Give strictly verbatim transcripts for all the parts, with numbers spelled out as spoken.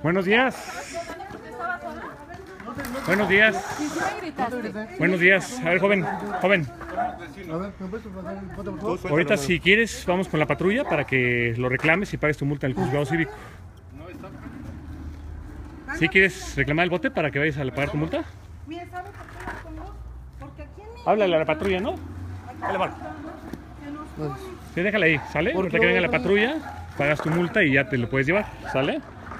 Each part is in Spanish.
Buenos días. Buenos días. Buenos días. A ver, joven, joven. Ahorita, si quieres, vamos con la patrulla para que lo reclames y pagues tu multa en el juzgado cívico. ¿Sí quieres reclamar el bote para que vayas a pagar tu multa? Háblale a la patrulla, ¿no? Dale, va. Sí, déjala ahí, ¿sale? Ahorita que venga la patrulla, pagas tu multa y ya te lo puedes llevar, ¿sale?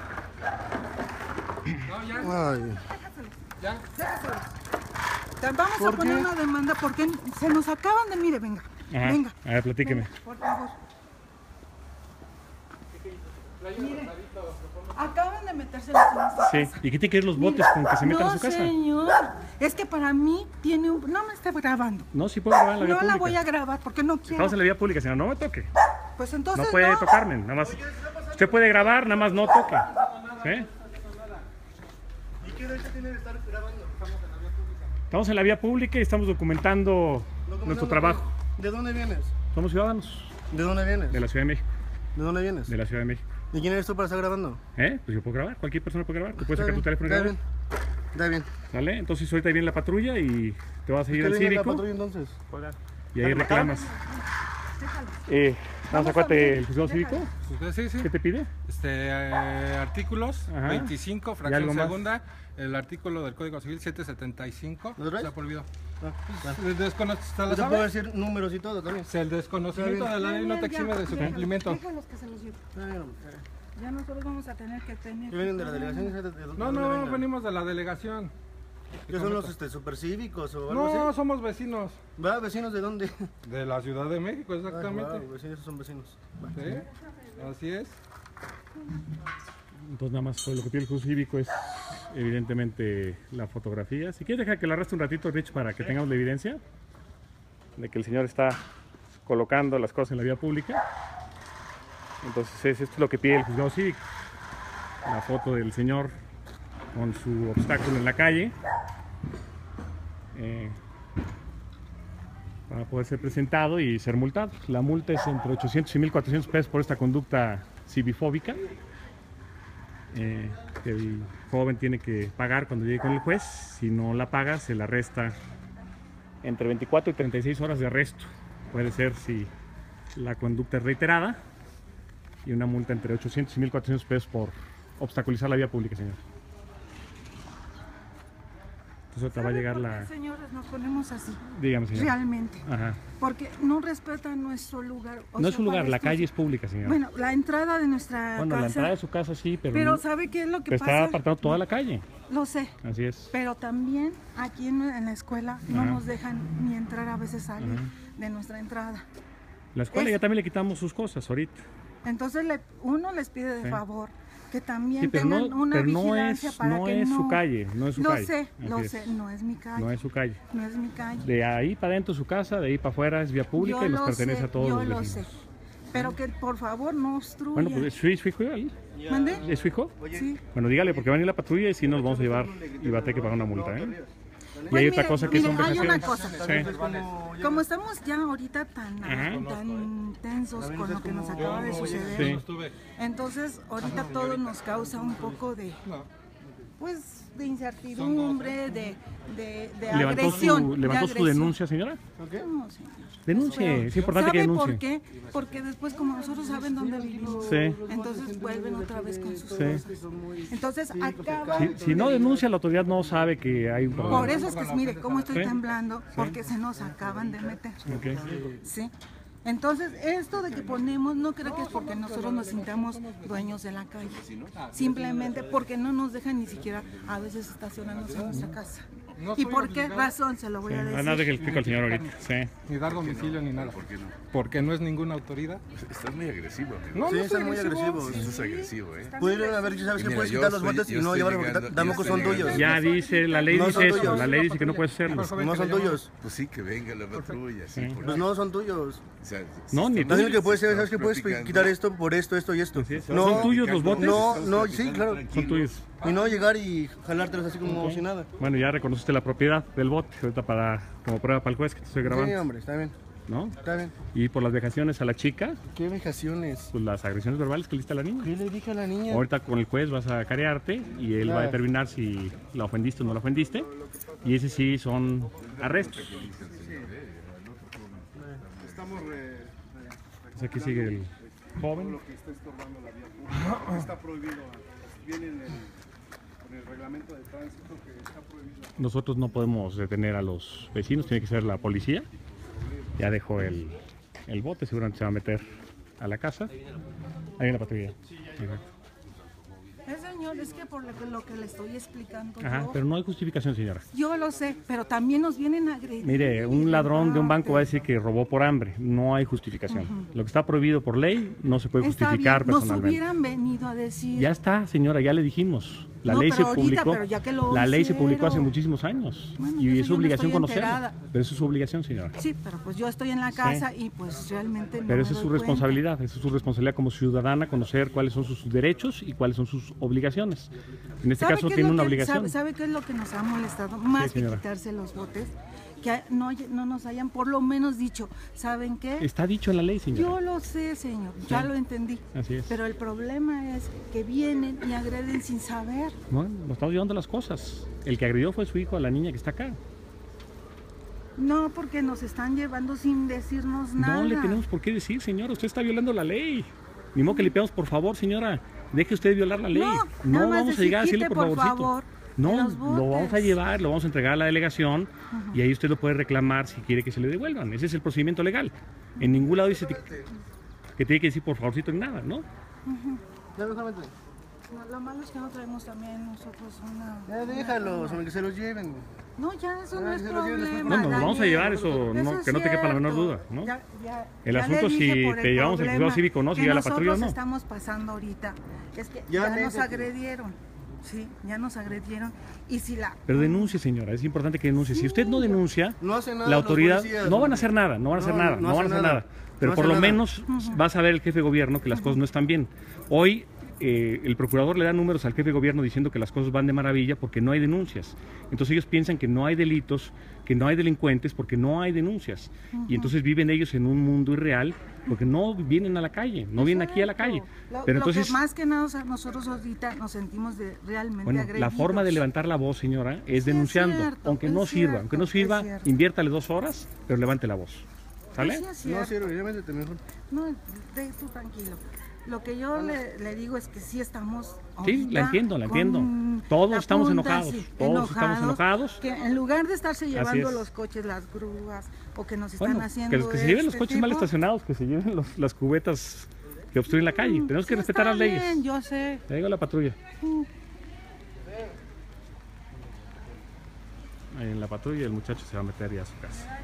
Ay. ¿Ya? Vamos a poner una demanda porque se nos acaban de... Mire, venga, Ajá. venga. A ver, platíqueme. Venga, por favor. Mire, acaban de meterse en nuestra Sí, casa. ¿y qué tiene que ver los botes con que se metan no, a su casa? señor, es que para mí tiene un... No me está grabando. No, sí puedo grabar en la vía No pública. la voy a grabar porque no quiero. Estamos en la vía pública, señor, no me toque. Pues entonces No puede no. tocarme, nada más. Usted puede grabar, nada más no toque. ¿Sí? ¿Y qué derecho tiene de estar grabando? Estamos en la vía pública y estamos documentando nuestro trabajo. ¿De dónde vienes? Somos ciudadanos ¿De dónde vienes? de la Ciudad de México. ¿De dónde vienes? De la Ciudad de México. ¿Y quién eres tú para estar grabando? ¿Eh? Pues yo puedo grabar, cualquier persona puede grabar. Tú puedes Está sacar tu bien, teléfono y está grabar. bien. Está bien. ¿Sale? Entonces ahorita viene la patrulla y te vas a seguir ¿Qué al viene la cívico patrulla entonces? y ahí reclamas. Eh, vamos a acuérdate el juzgado cívico. Sí, sí. ¿Qué te pide? Este, eh, artículos Ajá. veinticinco, ¿Y fracción algo más? segunda, el artículo del Código Civil setecientos setenta y cinco. ¿Lo traes? Se ha prohibido. Ah, ah. El descono- ¿se la Yo te sabe? puedo decir números y todo también. El desconocimiento de la ley no te exime de su cumplimiento. Déjalos que se los lleven. Está bien, hombre. Ya nosotros vamos a tener que tener... ¿Qué vienen de la delegación? ¿De dónde No, no, vienen? venimos de la delegación. ¿Qué son los este, supercívicos o algo No, así? somos vecinos ¿Va? ¿Vecinos de dónde? de la Ciudad de México, exactamente. Ah, wow, vecinos son vecinos. Va. Sí, así es. Entonces nada más lo que pide el juzgado cívico es evidentemente la fotografía. Si quieres dejar que la arrastre un ratito, Rich, para que tengamos la evidencia de que el señor está colocando las cosas en la vía pública. Entonces es, esto es lo que pide el juzgado cívico. La foto del señor con su obstáculo en la calle. Eh, para poder ser presentado y ser multado. La multa es entre ochocientos y mil cuatrocientos pesos por esta conducta civifóbica. Eh, que el joven tiene que pagar cuando llegue con el juez. Si no la paga, se le arresta entre veinticuatro y treinta y seis horas de arresto. Puede ser si la conducta es reiterada, y una multa entre ochocientos y mil cuatrocientos pesos por obstaculizar la vía pública, señor. Entonces te va a llegar ¿Sabe la... por qué, señores, nos ponemos así? Dígame, señor. Realmente. Ajá. Porque no respetan nuestro lugar. O No sea, es un lugar, para la estos- calle es pública, señor. Bueno, la entrada de nuestra Bueno, casa... la entrada de su casa sí, pero, Pero no- ¿sabe qué es lo que pero pasa? está apartado toda la calle. Lo sé. Así es. Pero también aquí en, en la escuela no Ajá. nos dejan ni entrar, a veces salir Ajá. de nuestra entrada. La escuela Es- ya también le quitamos sus cosas ahorita. Entonces le- uno les pide de Sí. favor que también Sí, pero tengan no, una pero no vigilancia es, para no que es no... su calle, no es su lo calle. sé, Así lo es. sé, no es mi calle. No es su calle. No es mi calle. De ahí para adentro su casa, de ahí para afuera es vía pública Yo y nos lo pertenece sé, a todos yo los lo vecinos. sé. Pero que por favor no obstruya. Bueno, pues ¿es su, es su hijo ahí? ¿Mande? ¿Es su hijo? Sí. Bueno, dígale porque va a venir la patrulla y si nos vamos a llevar y va a tener que pagar una multa, ¿eh? Y Pues hay otra mire, cosa que mire, son hay una vejaciones. cosa. Sí. Como estamos ya ahorita tan, Ajá. tan tensos con lo que nos acaba de suceder, Sí. Estuve. entonces ahorita todo nos causa un poco de, No. pues, de incertidumbre, de, de, de ¿Levantó, agresión. su, de ¿levantó su agresión. denuncia, señora? No, señor. Denuncie, es importante que ¿Sabe denuncie. por qué? Porque después, como nosotros saben dónde vivimos, Sí. entonces vuelven otra vez con sus Sí. cosas. Entonces acaba... Si, si no denuncia, la autoridad no sabe que hay un problema. Por eso es que, mire, cómo estoy Sí. temblando, porque se nos acaban de meter. Ok. ¿Sí? Entonces, esto de que ponemos, no creo que es porque nosotros nos sintamos dueños de la calle. Simplemente porque no nos dejan ni siquiera a veces estacionarnos en nuestra casa. No ¿Y soy por qué obligado. razón se lo voy a Ah, decir? nada de que le explico al señor ahorita. Sí. Ni dar domicilio ni nada. ¿Por qué no? Porque no es ninguna autoridad. Estás muy agresivo, amigo. No, Sí, no están soy muy agresivo. agresivos. Sí, estás agresivo, ¿eh? Pudieron haber dicho, ¿sabes Y qué? mira, Puedes yo quitar los soy- botes y yo no estoy llevarlos porque llegando- tampoco yo son estoy tuyos. llegando- Ya dice, la ley No dice son eso, tuyos. la ley dice que no puede hacerlo. No son tuyos. Pues sí, que venga la patrulla, sí. Sí. por- Pues no son tuyos. o sea, No, ni Así tú. que puedes, ¿sabes Estamos que puedes platicando. quitar esto por esto, esto y esto? Así es. No, ¿Son tuyos los botes? no, no, sí, claro. Son tuyos. Y no llegar y jalártelos así como Ok. si nada. Bueno, ya reconociste la propiedad del bote, ahorita para, como prueba para el juez que te estoy grabando. Sí, hombre, está bien. ¿no? Está bien. Y por las vejaciones a la chica, ¿Qué vejaciones? pues las agresiones verbales que le diste a la niña. ¿Qué le dije a la niña? Ahorita con el juez vas a carearte y él va a Claro. determinar si la ofendiste o no la ofendiste. Y ese sí son arrestos. Estamos re... Pues aquí sigue el joven. que está estorbando la vía pública. Está prohibido. Viene en el, en el reglamento de tránsito que está prohibido. Nosotros no podemos detener a los vecinos, tiene que ser la policía. Ya dejó el, el bote, seguramente se va a meter a la casa. Ahí viene la patrulla. Exacto. Eh, señor, es que por lo que, lo que le estoy explicando Ajá, yo, pero no hay justificación, señora. yo lo sé, pero también nos vienen a agredir. Mire, un ladrón de un banco va a decir que robó por hambre. No hay justificación. Lo que está prohibido por ley no se puede Está justificar bien, nos personalmente. hubieran venido a decir... Ya está, señora, ya le dijimos. La No, ley pero se ahorita, publicó. pero ya que lo La ley se publicó hace hicieron. muchísimos años. Bueno, y eso es yo no obligación estoy conocerlo. enterada. Pero eso es su obligación, señora. Sí, pero pues yo estoy en la casa y pues realmente no Pero me esa es su doy responsabilidad, esa es su responsabilidad como ciudadana, conocer cuáles son sus derechos y cuáles son sus obligaciones. En este ¿Sabe caso qué es tiene lo una que- obligación. ¿sabe, sabe qué es lo que nos ha molestado? Más que señora. quitarse los botes, que no, no nos hayan por lo menos dicho, ¿saben qué? Está dicho en la ley, señora. Yo lo sé, señor, ya lo entendí. Así es. Pero el problema es que vienen y agreden sin saber. Bueno, nos estamos llevando las cosas. El que agredió fue su hijo a la niña que está acá. No, porque nos están llevando sin decirnos nada. No le tenemos por qué decir, señora. Usted está violando la ley. Ni modo que le pedamos, por favor, señora. Deje usted violar la ley. No, No, nada más vamos a decir, llegar a decirle "Quite, por por favorcito". favor, No, los lo vamos a botes. llevar, lo vamos a entregar a la delegación y ahí usted lo puede reclamar si quiere que se le devuelvan. Ese es el procedimiento legal. En ningún lado dice que tiene que decir por favorcito ni nada, ¿no? Ya mejor vente. No, lo malo es que no traemos también nosotros una... Ya déjalos, hombre, que se los lleven. No, ya eso no Ah, es se los lleven después. problema. No, nos lo vamos a Daniel. llevar, eso no- es que no te quepa la menor cierto. duda, ¿no? Ya- ya- El ya asunto le si dije por te el llevamos al juzgado problema cívico o no, si que llega la patrulla o no. nosotros estamos pasando ahorita. Es que Ya ya, me nos dice- agredieron. Sí, ya nos agredieron. Y si la... Pero denuncie, señora, es importante que denuncie. Si usted no denuncia, No hace nada la los autoridad policías, no van a hombre. hacer nada, no van a hacer No, nada, no no, van a hacen hacer nada. nada. Pero No por hacen lo nada. menos va a saber el jefe de gobierno que las cosas no están bien. Hoy eh, el procurador le da números al jefe de gobierno diciendo que las cosas van de maravilla porque no hay denuncias. Entonces ellos piensan que no hay delitos, que no hay delincuentes porque no hay denuncias. Y entonces viven ellos en un mundo irreal porque no vienen a la calle, no vienen aquí a la calle. Lo, Pero lo entonces, que más que nada, o sea, nosotros ahorita nos sentimos de, realmente bueno, agredidos. la forma de levantar la voz, señora, es Sí, es denunciando. cierto, aunque es no sirva, cierto, aunque no es sirva, cierto. inviértale dos horas, pero levante la voz. ¿Sale? Sí, es No cierto. sirve, ya métete mejor. No, de tú tranquilo. Lo que yo le, le digo es que sí estamos. Sí, la ahorita entiendo, la con entiendo. Todos la estamos punta, enojados, sí, todos estamos enojados. Que en lugar de estarse llevando es. los coches, las grúas, o que nos están Bueno, haciendo. que, que se lleven los este coches mal tipo, estacionados, que se lleven los- las cubetas que obstruyen la calle. Tenemos que sí, respetar está las leyes. bien, yo sé. Ya llegó la patrulla. Ahí en la patrulla el muchacho se va a meter ya a su casa.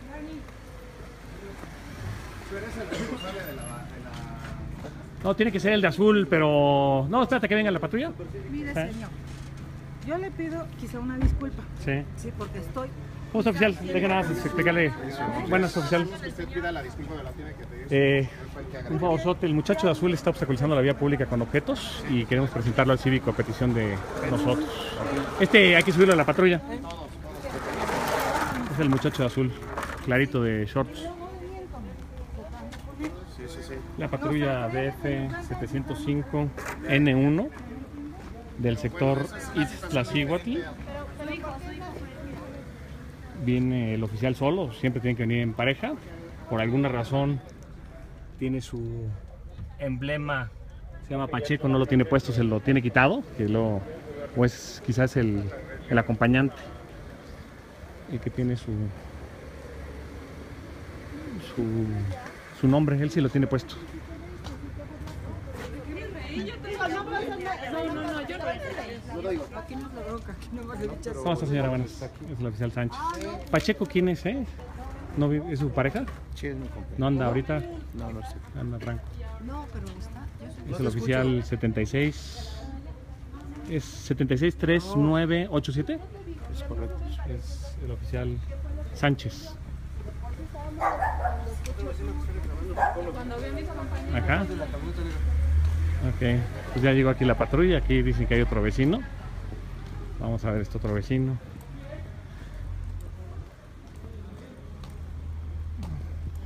No, tiene que ser el de azul, pero... No, espérate que venga la patrulla. Mire, ¿Eh? señor, yo le pido quizá una disculpa. Sí. Sí, porque estoy. ¿Cómo está, oficial? Deja nada más explicarle. Buenas, oficial. Usted pida la disculpa de la tiene que pedir. Eh, un favorzote, el muchacho de azul está obstaculizando la vía pública con objetos y queremos presentarlo al cívico a petición de nosotros. Este hay que subirlo a la patrulla. Es el muchacho de azul, clarito de shorts. La patrulla D F setecientos cinco N uno del sector Iztaccíhuatl. Viene el oficial solo, siempre tienen que venir en pareja. Por alguna razón tiene su emblema, se llama Pacheco, no lo tiene puesto, se lo tiene quitado, que lo, pues quizás el, el acompañante, el que tiene su, su, su nombre, él sí lo tiene puesto. ¿Cómo está, señora? Buenas. Es el oficial Sánchez. Pacheco, ¿quién es, eh? ¿No vi- ¿Es su pareja? Sí, es muy complejo. ¿No anda ahorita? No, no sé. Anda Franco. No, pero está. Yo Es el oficial setenta y seis. ¿Es setenta y seis tres nueve ocho siete? Es correcto. Es el oficial Sánchez. Acá. Ok, pues ya llegó aquí la patrulla. Aquí dicen que hay otro vecino. Vamos a ver este otro vecino.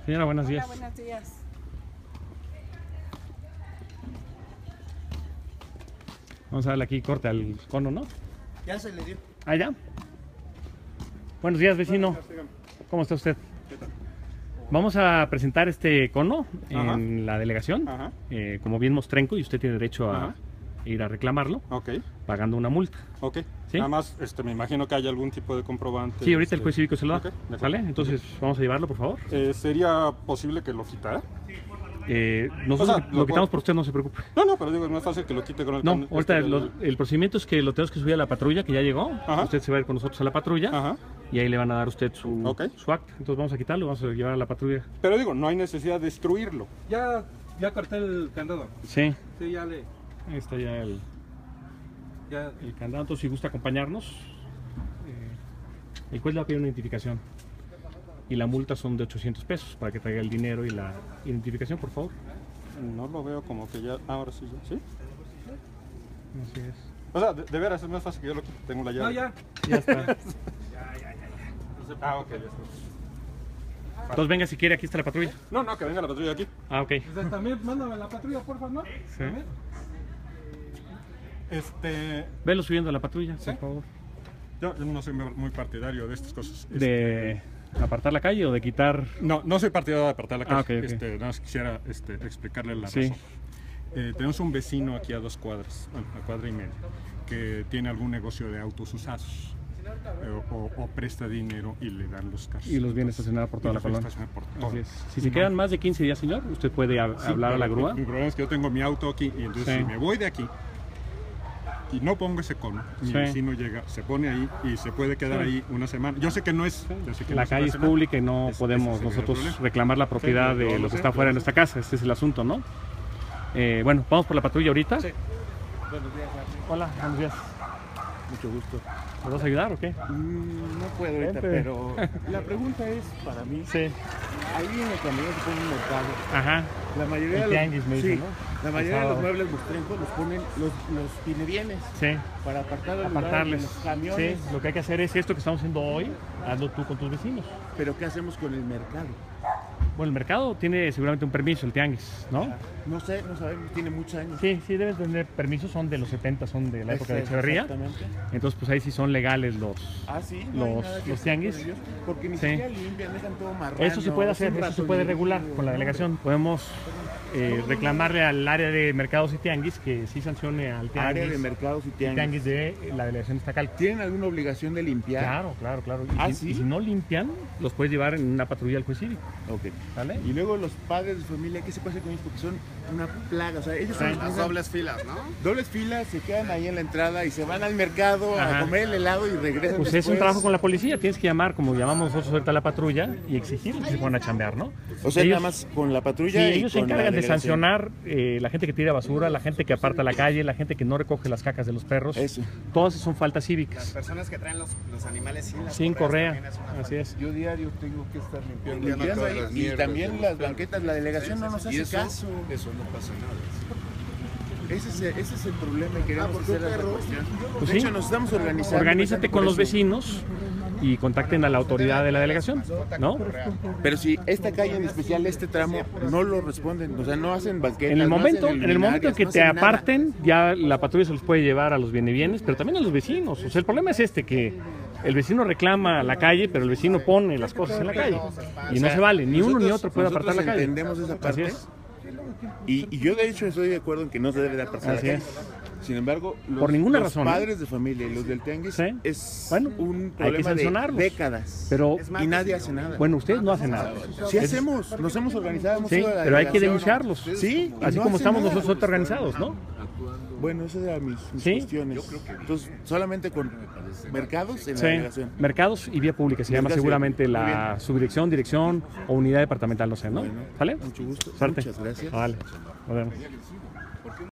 Señora, buenos días. Hola, buenos días. Vamos a darle aquí corte al cono, ¿no? Ya se le dio. Ah, ya. Buenos días, vecino. ¿Cómo está usted? Vamos a presentar este cono Ajá. en la delegación, Ajá. eh, como bien mostrenco, y usted tiene derecho a Ajá. ir a reclamarlo Ok, pagando una multa. ok. ¿Sí? Nada más, este, me imagino que hay algún tipo de comprobante. Sí, ahorita el este, juez cívico se lo da. ok, de acuerdo. ¿Sale? Entonces, vamos a llevarlo, por favor. Eh, ¿Sería posible que lo quitara? Eh, nosotros O sea, lo, lo quitamos puedo- por usted, no se preocupe. No, no, pero digo, es más fácil que lo quite con el No, can- ahorita este, lo- del- el procedimiento es que lo tenemos que subir a la patrulla, que ya llegó. Ajá. Usted se va a ir con nosotros a la patrulla Ajá. y ahí le van a dar a usted su, Ok. su acta. Entonces vamos a quitarlo, vamos a llevar a la patrulla. Pero digo, no hay necesidad de destruirlo. Ya, ya corté el candado. Sí, Sí, ya le... ahí está ya el, Ya... el candado. Entonces, si gusta acompañarnos, eh, el juez le va a pedir una identificación. Y la multa son de ochocientos pesos para que traiga el dinero y la identificación, por favor. No lo veo como que ya... Ahora sí, ya. ¿Sí? Así es. O sea, de, de veras, es más fácil que yo lo quite. Tengo la llave. No, ya. Ya está. Ah, ok, ya está. Entonces venga si quiere, aquí está la patrulla. No, no, que venga la patrulla aquí. Ah, ok. Pues también mándame la patrulla, por favor, ¿no? Sí. También. Este... Velo subiendo a la patrulla, ¿Sí? por favor. Yo no soy muy partidario de estas cosas. ¿De apartar la calle o de quitar? No, no soy partidario de apartar la calle. Ah, ok, ok. Este, nada más quisiera este, explicarle la Sí. razón. Eh, tenemos un vecino aquí a dos cuadras, bueno, a cuadra y media, que tiene algún negocio de autos usados. eh, o, o presta dinero y le dan los carros. Y los viene a estacionar por toda Y la los viene a colonia. estacionar por todo. Así es. Si se No. quedan más de quince días, señor, usted puede hab- Sí, hablar a la pero grúa. El problema es que yo tengo mi auto aquí y entonces Sí. si me voy de aquí y no pongo ese cono, mi Sí. vecino llega, se pone ahí y se puede quedar Sí. ahí una semana. Yo sé que no es... yo sé que La no se calle puede es hacer nada. pública y no Ese- podemos ese sería el nosotros problema. reclamar la propiedad Sí, de yo lo lo que sé, está fuera de yo lo nuestra casa. Este es el asunto, ¿no? Eh, bueno, vamos por la patrulla ahorita. Sí. Hola, buenos días. Mucho gusto. ¿Me vas a ayudar o qué? Mm, no puedo ahorita, Vente. pero la pregunta es para mí. Sí. Ahí en el camino se pone un mercado. Ajá. La mayoría El de tianguis, los, me sí, dicen, ¿no? la mayoría de Pasado. los muebles mostrencos los ponen los, los tiene bienes Sí. para apartar los Apartarles. los camiones. Sí, lo que hay que hacer es esto que estamos haciendo hoy, hazlo tú con tus vecinos. Pero ¿qué hacemos con el mercado? Bueno, el mercado tiene seguramente un permiso, el tianguis, ¿no? No sé, no sabemos, tiene muchos años. Sí, sí, debes tener permisos, son de los setenta, son de la época de Ese- Echeverría. Exactamente. Entonces, pues ahí sí son legales los... Ah, sí, no hay Los- nada que los hacer tianguis. con ellos, porque ni Sí. siquiera limpian, dejan todo marrano. Eso se puede es un hacer, eso se puede ratonero. regular con la delegación. Podemos eh, reclamarle al área de mercados y tianguis que sí sancione al tianguis, Área de mercados y tianguis. tianguis de la delegación estatal. ¿Tienen alguna obligación de limpiar? Claro, claro, claro. Y, ¿Ah, si, sí? y si no limpian, los puedes llevar en una patrulla al juez cívico, Ok. ¿vale? Y luego los padres de familia, ¿qué se puede hacer con ellos? Porque son una plaga. O sea, ellos son Las dobles filas, ¿no? dobles filas, se quedan ahí en la entrada y se van al mercado Ajá. a comer el helado y regresan. Pues es un después. trabajo con la policía, tienes que llamar, como llamamos nosotros ahorita a la patrulla, y exigir que se pongan a chambear, ¿no? O sea, Ellos- nada más con la Sí, patrulla. y ellos se con la encargan de delegación. sancionar eh, la gente que tira basura, la gente que aparta la calle, la gente que no recoge las cacas de los perros. Eso. Todas son faltas Las cívicas. personas que traen los, los animales sin las Sin correas correa, también es una así es. Yo diario tengo que estar limpiando. Limpiando Limpiando todas ahí, las y mierdas también de los las perros. banquetas, la delegación no nos Y hace eso, caso. eso no pasa nada. Ese es, el- ese es el problema y queremos Ah, porque hacer un esa perro- cuestión. Pues de sí. hecho, nos estamos organizando. Organízate con por los eso. vecinos y contacten a la autoridad de la delegación, ¿no? Pero si esta calle en especial, este tramo, no lo responden, o sea, no hacen banquetas. En el no momento, hacen en el momento en que luminarias, te no hacen nada. aparten, ya la patrulla se los puede llevar a los bienes, pero también a los vecinos. O sea, el problema es este, que el vecino reclama la calle, pero el vecino pone las cosas en la calle. Y no se vale, ni uno ni otro puede Nosotros apartar la calle. entendemos esa Así parte. es. Y, y yo de hecho estoy de acuerdo en que no se debe de apartar Así la es. calle. Sin embargo, los, Por ninguna los razón, ¿eh? padres de familia y los del tianguis Sí. es Bueno, un hay que problema de sancionarlos. décadas. Pero, y nadie hace nada. bueno, ustedes no hacen nada. sí Es- hacemos, nos hemos organizado, hemos Sí, ido a la pero hay que delegación. denunciarlos. Sí, y Así no como hacen estamos nada. nosotros organizados, ¿no? Bueno, esas eran mis, mis Sí. cuestiones. Entonces, solamente con mercados en la Sí, delegación. mercados y vía pública se llama Gracias. seguramente Muy la bien. subdirección, dirección o unidad departamental, no sé, ¿no? Bueno, ¿Sale? mucho gusto. Suerte. Muchas gracias. Vale, nos vemos.